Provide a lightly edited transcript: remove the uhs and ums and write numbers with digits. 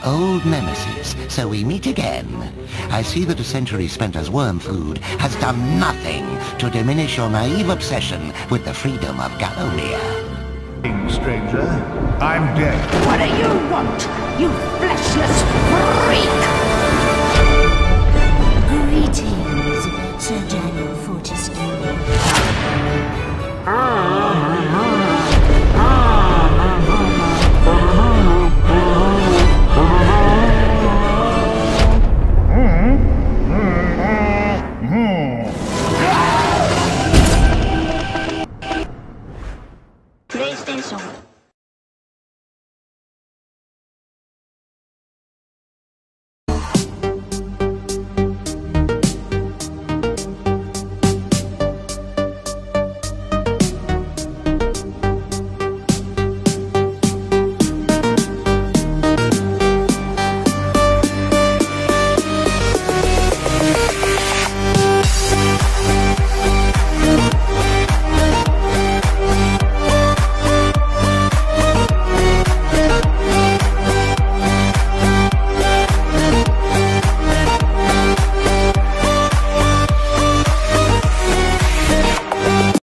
old nemesis, so we meet again. I see that a century spent as worm food has done nothing to diminish your naive obsession with the freedom of Gallowmere. Stranger, I'm dead. What do you want, you fleshless freak? Greetings, Sir Daniel Fortescue.